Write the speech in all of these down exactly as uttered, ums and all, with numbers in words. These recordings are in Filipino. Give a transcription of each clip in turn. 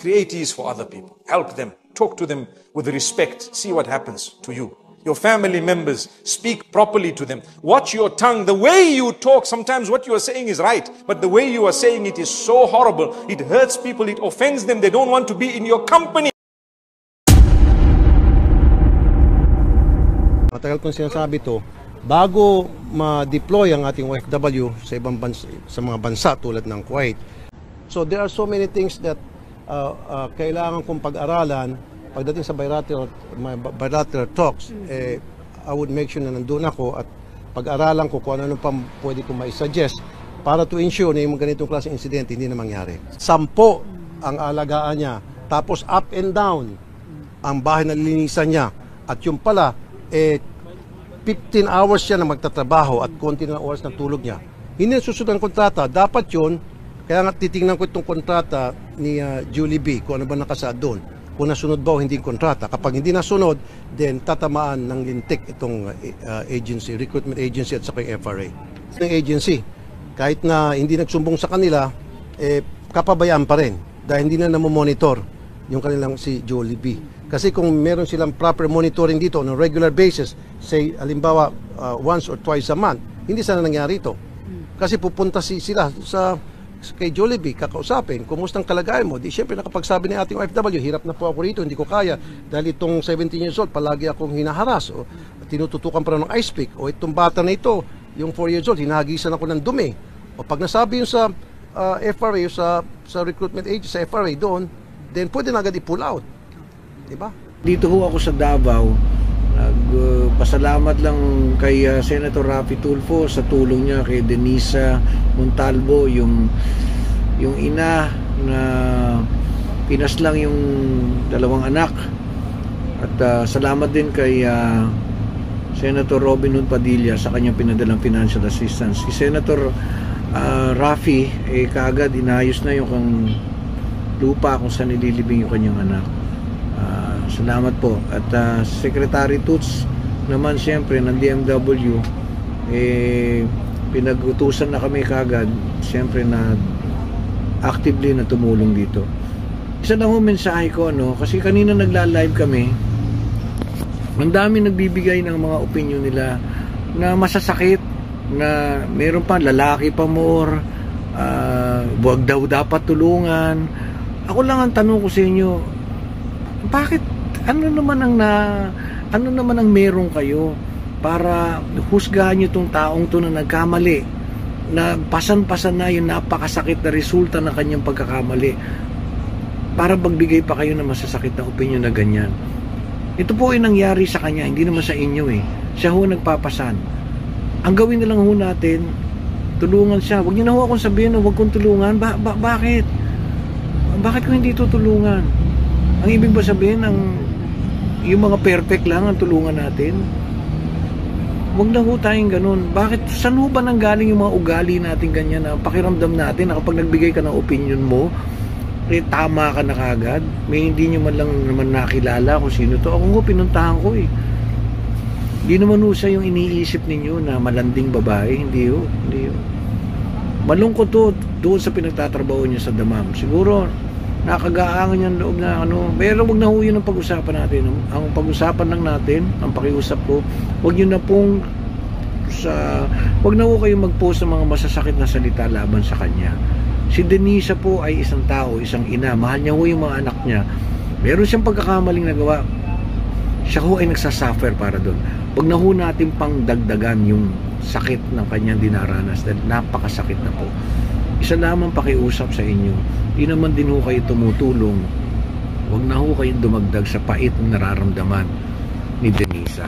Create ease for other people. Help them. Talk to them with respect. See what happens to you. Your family members, speak properly to them. Watch your tongue. The way you talk, sometimes what you are saying is right, but the way you are saying it is so horrible. It hurts people. It offends them. They don't want to be in your company. Matagal kong sinasabi to, bago ma-deploy ang ating O F W sa ibang bansa, sa mga bansa tulad ng Kuwait. So there are so many things that uh, uh, kailangan kong pag-aralan. Pagdating sa bilateral, my bilateral talks, eh, I would make sure na nandun ako at pag-aralan ko kung ano pa pwede kong mai-suggest para to ensure na yung ganitong klaseng insidente hindi na mangyari. Sampo ang alagaan niya, tapos up and down ang bahay na linisan niya. At yung pala, eh, fifteen hours siya na magtatrabaho at konti na oras ng tulog niya. Hindi susunod ang kontrata. Dapat yun, kaya nga titingnan ko itong kontrata ni uh, Julie B. kung ano ba nakasaad doon. Kung nasunod ba o hindi yung kontrata. Kapag hindi nasunod, then tatamaan ng lintik itong uh, agency, recruitment agency at saka yung F R A. Yung agency, kahit na hindi nagsumbong sa kanila, eh, kapabayaan pa rin dahil hindi na namomonitor yung kanilang si Julie B. Kasi kung meron silang proper monitoring dito on a regular basis, say, alimbawa, uh, once or twice a month, hindi sana nangyari ito. Kasi pupunta si, sila sa kay Jollibee, kakausapin, kumusta ang kalagayan mo? Di syempre nakapagsabi ni ating O F W, hirap na po ako rito, hindi ko kaya. Dahil itong seventeen years old, palagi akong hinaharas. O tinututukan pa ng ice pick. O itong bata na ito, yung four years old, hinahagisan ako ng dumi. O pag nasabi yun sa uh, F R A, sa, sa recruitment agency, sa F R A doon, then pwede na agad i-pull out. Diba? Dito ho ako sa Davao. Nagpasalamat uh, lang kay uh, Senator Raffy Tulfo sa tulong niya kay Denisa Montalvo, yung yung ina na pinaslang yung dalawang anak. At uh, salamat din kay uh, Senator Robin Hood Padilla sa kanyang pinadalang financial assistance. Si Senator uh, Raffy eh kaagad inayos na yung kang lupa kung saan nililibing yung kanyang anak. Salamat po. At uh, Secretary Toots naman siyempre ng D M W, eh, pinag-utusan na kami kagad siyempre na actively na tumulong dito. Isa lang yung mensahe ko, ano, kasi kanina nagla-live kami, ang dami nagbibigay ng mga opinion nila na masasakit, na meron pa lalaki pa more, uh, wag daw dapat tulungan. Ako lang ang tanong ko sa inyo, bakit ano naman ang na ano naman ang meron kayo para husgahan niyo tong taong to na nagkamali, na pasan-pasan na yung napakasakit na resulta ng kanyang pagkakamali, para magbigay pa kayo ng masasakit na opinion na ganyan. Ito po ay nangyari sa kanya, hindi naman sa inyo eh. Siya ho nagpapasan. Ang gawin na lang ho natin, tulungan siya. Huwag niyo na ho akong sabihin na huwag kong tulungan. Ba ba bakit? Bakit ko hindi tutulungan? Ang ibig ba sabihin, ang, yung mga perfect lang ang tulungan natin? Huwag na ho tayong ganun. Bakit? Saan ho ba nanggaling yung mga ugali natin ganyan na pakiramdam natin na kapag nagbigay ka ng opinion mo, eh, tama ka na kagad? May hindi nyo man lang naman nakilala kung sino to. Ako ho, pinuntahan ko eh. Hindi naman ho siya yung iniisip ninyo na malanding babae. Hindi ho. Hindi ho. Malungkot to doon sa pinagtatrabaho niya sa Damam. Siguro, nakagaangan yung loob na ano, pero wag na ho yun ang pag-usapan natin. Ang pag-usapan lang natin, ang pakiusap ko, wag nyo na pong sa, wag na ho kayong mag-post ng mga masasakit na salita laban sa kanya. Si Denisa po ay isang tao, isang ina, mahal niya ho yung mga anak niya. Meron siyang pagkakamaling nagawa, siya ho ay nagsasuffer para doon. Wag na ho natin pang dagdagan yung sakit ng kanyang dinaranas dahil napakasakit na po. Isa lamang pakiusap sa inyo, di naman din ho kayo tumutulong, huwag na ho kayong dumagdag sa pait ng nararamdaman ni Denisa.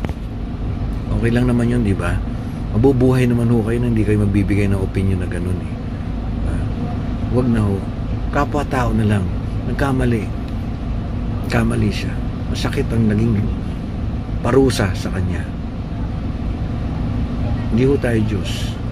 Okay lang naman yun, di ba? Mabubuhay naman ho kayo na hindi kayo magbibigay ng opinion na ganun eh. Uh, huwag na ho. Kapwa-tao na lang. Nagkamali. Nagkamali siya. Masakit ang naging parusa sa kanya. Hindi ho tayo Diyos.